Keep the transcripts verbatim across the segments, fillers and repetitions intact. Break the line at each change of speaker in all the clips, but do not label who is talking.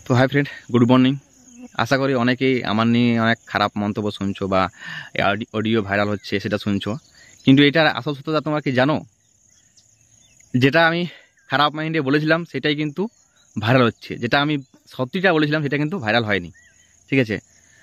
তো hi friend, good morning. আশা করি অনেকেই আমার নিয়ে অনেক খারাপ মন্তব্য শুনছো বা অডিও ভাইরাল হচ্ছে সেটা শুনছো, কিন্তু এটার আসল সত্যতা তোমরা কি জানো? যেটা আমি খারাপ মাইন্ডে বলেছিলাম সেটাই কিন্তু ভাইরাল হচ্ছে, যেটা আমি সত্যিটা বলেছিলাম সেটা কিন্তু ভাইরাল হয়নি। ঠিক আছে,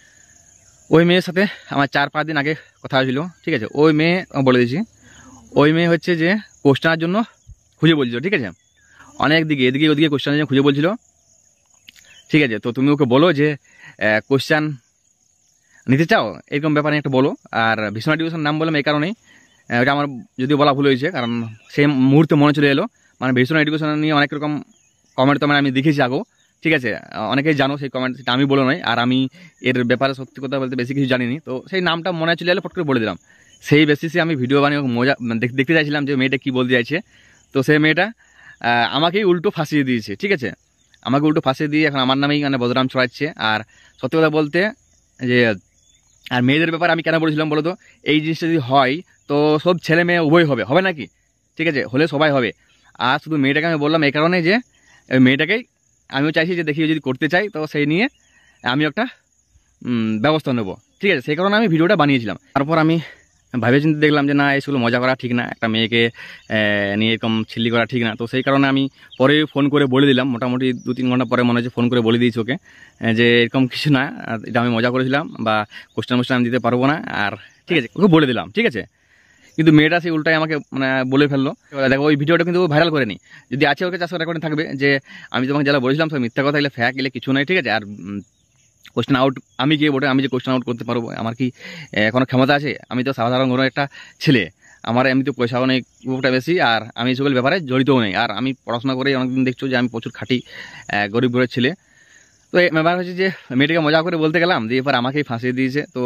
ওই মেয়ের সাথে আমার চার পাঁচ দিন আগে কথা হয়েছিল। ঠিক আছে, ওই মেয়ে বলে দিয়েছি, ওই মেয়ে হচ্ছে যে কোশ্চেনের জন্য খুঁজে বলছিল। ঠিক আছে, অনেক দিকে এদিকে ওদিকে কোশ্চেনের জন্য খুঁজে বলছিল। ঠিক আছে, তো তুমি ওকে বলো যে কোশ্চেন নিতে চাও, এরকম ব্যাপারে একটা বলো। আর ভীষণ এডুকেশন নাম বললাম এই কারণেই, ওটা আমার যদিও বলা ভুল হয়েছে, কারণ সেই মুহূর্তে মনে চলে এলো। মানে ভীষণ এডুকেশন নিয়ে অনেক রকম কমেন্ট তো মানে আমি দেখেছি আগেও। ঠিক আছে, অনেকেই জানো সেই কমেন্ট, সেটা আমি বলো নয়। আর আমি এর ব্যাপারে সত্যি কথা বলতে বেশি কিছু জানিনি, তো সেই নামটা মনে চলে এলো, ফট করে বলে দিলাম। সেই বেসিসে আমি ভিডিও বানিয়ে মজা দেখতে চাইছিলাম যে মেয়েটা কী বলতে চাইছে। তো সেই মেয়েটা আমাকেই উল্টো ফাঁসিয়ে দিয়েছে। ঠিক আছে, আমাকে উল্টো ফাঁসিয়ে দিয়ে এখন আমার নামেই মানে বদনাম ছড়াচ্ছে। আর সত্যি কথা বলতে যে আর মেয়েদের ব্যাপারে আমি কেন বলেছিলাম বলো তো, এই জিনিসটা যদি হয় তো সব ছেলে মেয়ে উভয় হবে, হবে নাকি? ঠিক আছে, হলে সবাই হবে। আর শুধু মেয়েটাকে আমি বললাম এই কারণে যে মেয়েটাকেই আমিও চাইছি যে দেখি যদি করতে চাই তো সেই নিয়ে আমি একটা ব্যবস্থা নেবো। ঠিক আছে, সেই কারণে আমি ভিডিওটা বানিয়েছিলাম। তারপর আমি ভাবে চিন্তে দেখলাম যে না, এইগুলো মজা করা ঠিক না, একটা মেয়েকে নিয়ে এরকম ছিল্লি করা ঠিক না। তো সেই কারণে আমি পরে ফোন করে বলে দিলাম, মোটামুটি দু তিন ঘন্টা পরে মনে হচ্ছে ফোন করে বলে দিয়েছি ওকে যে এরকম কিছু না, এটা আমি মজা করেছিলাম বা কোশ্চেন মোশ্চেন আমি দিতে পারবো না। আর ঠিক আছে, ওকে বলে দিলাম। ঠিক আছে, কিন্তু মেয়েটা সেই উল্টাই আমাকে মানে বলে ফেললো। দেখো ওই ভিডিওটা কিন্তু ভাইরাল করেনি, যদি আছে ওকে চারশো রেকর্ডিং থাকবে যে আমি তোমাকে যারা বলেছিলাম সব মিথ্যা কথা, এলে ফ্যাক এলে কিছু নাই। ঠিক আছে, আর কোশ্চেন আউট আমি গিয়ে বটে, আমি যে কোশ্চেন আউট করতে পারবো, আমার কি কোনো ক্ষমতা আছে? আমি তো সাধারণ কোনো একটা ছেলে, আমার এমনি তো পয়সাও নেই খুবটা বেশি, আর আমি সকল ব্যাপারে জড়িতও নেই। আর আমি পড়াশোনা করে অনেকদিন দেখছো যে আমি প্রচুর খাটি গরিব ঘরের ছেলে। তো ব্যাপার হচ্ছে যে মেয়েটাকে মজা করে বলতে গেলাম দিয়ে এবার আমাকেই ফাঁসিয়ে দিয়েছে। তো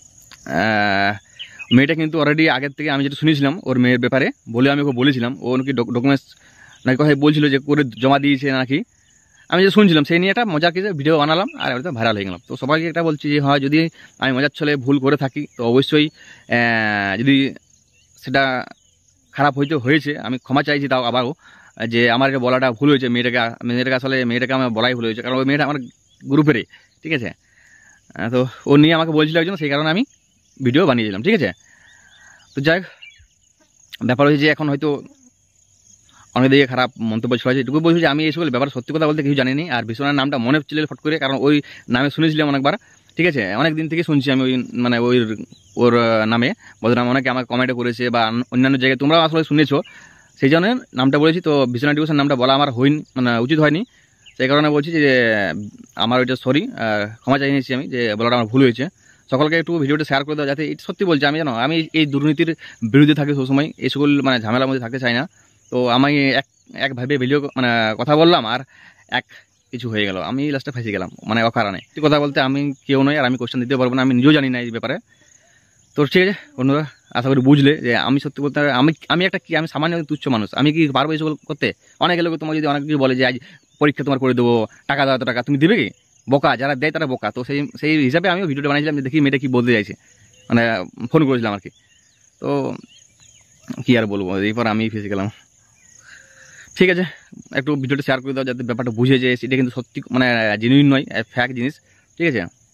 মেয়েটা কিন্তু অলরেডি আগের থেকে আমি যেটা শুনেছিলাম ওর মেয়ের ব্যাপারে বলে আমি ওকে বলেছিলাম, ও নাকি ডকুমেন্টস নাকি কথাই বলছিল যে করে জমা দিয়েছে নাকি, আমি যে শুনছিলাম সেই নিয়ে একটা মজার কিছু ভিডিও বানালাম আর ওটা ভাইরাল হয়ে গেলাম। তো সবাইকে একটা বলছি যে হয় যদি আমি মজার ছলে ভুল করে থাকি তো অবশ্যই যদি সেটা খারাপ হয়েছে হয়েছে আমি ক্ষমা চাইছি, তাও আবারও যে আমার এটা বলাটা ভুল হয়েছে। মেয়েটাকে মেয়েটাকে আসলে মেয়েটাকে আমার বলাই ভুল হয়েছে, কারণ ওই মেয়েটা আমার গ্রুপেরই। ঠিক আছে, তো ও নিয়ে আমাকে বলছিল একজন, সেই কারণে আমি ভিডিও বানিয়েছিলাম। ঠিক আছে, তো যাই ব্যাপার হয়েছে যে এখন হয়তো অনেক দিকে খারাপ মন্তব্য ছড়াচ্ছে। এটুকু বলছি যে আমি এই সকল ব্যাপারে সত্যি কথা বলতে কিছু জানিনি। আর ভীষণের নামটা মনে ছিল ফট করে, কারণ ওই নামে শুনেছিলাম অনেকবার। ঠিক আছে, অনেক দিন থেকে শুনছি আমি ওই মানে ওই ওর নামে বদনাম অনেকে আমাকে কমেন্টে করেছে বা অন্যান্য জায়গায় তোমরাও আসলে শুনেছো, সেই জন্য নামটা বলেছি। তো ভীষণ এডুকেশন নামটা বলা আমার হয়নি, মানে উচিত হয়নি, সেই কারণে বলছি যে আমার ওইটা সরি, ক্ষমা চাই নিয়েছি আমি যে বলাটা আমার ভুল হয়েছে। সকলকে একটু ভিডিওটা শেয়ার করে দেওয়া, যাতে সত্যি বলছি আমি জানো আমি এই দুর্নীতির বিরুদ্ধে থাকি সবসময়, এই সকল মানে ঝামেলার মধ্যে থাকতে চাই না। তো আমি এক এক ভাবে ভিডিও মানে কথা বললাম আর এক কিছু হয়ে গেল, আমি লাস্টে ফেঁসে গেলাম মানে অকারণে। কথা বলতে আমি কেউ নয়, আর আমি কোশ্চেন দিতে পারবো না, আমি নিজেও জানি না এই ব্যাপারে। তো ঠিক আছে বন্ধুরা, আশা করি বুঝলে যে আমি সত্যি বলতে আমি আমি একটা কি আমি সামান্য তুচ্ছ মানুষ, আমি কি পারবো এইসব করতে? অনেক লোক তোমার যদি অনেক কিছু বলে যে আজ পরীক্ষা তোমার করে দেবো, টাকা দাও, এত টাকা তুমি দেবে কি? বোকা, যারা দেয় তারা বোকা। তো সেই সেই হিসাবে আমিও ভিডিওটা বানিয়েছিলাম যে দেখি মেয়েটা কি বলতে চাইছে, মানে ফোন করেছিলাম আর কি। তো কি আর বলবো, এরপর আমি ফেঁসে গেলাম। ঠিক আছে, একটু ভিডিওটা শেয়ার করে দাও যাতে ব্যাপারটা বুঝে যে এটা কিন্তু সত্যি মানে জেনুইন নয়, ফ্যাক জিনিস। ঠিক আছে।